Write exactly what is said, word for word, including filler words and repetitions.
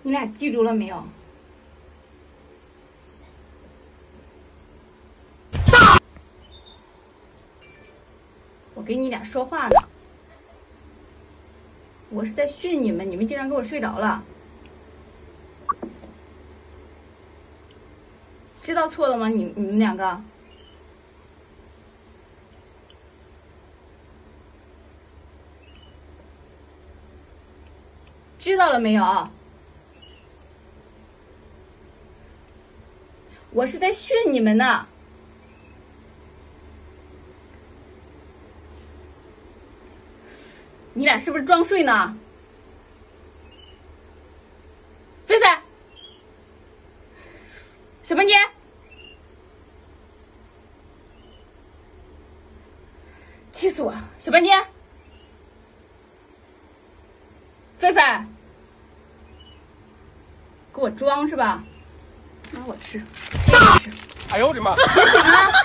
你俩记住了没有？我跟你俩说话呢，我是在训你们，你们竟然给我睡着了。知道错了吗？你你们两个？知道了没有？我是在训你们呢。你俩是不是装睡呢？菲菲，小半天，气死我了！小半天，菲菲，给我装是吧？拿我吃，给我吃！ 哎呦我的妈！ 别醒了！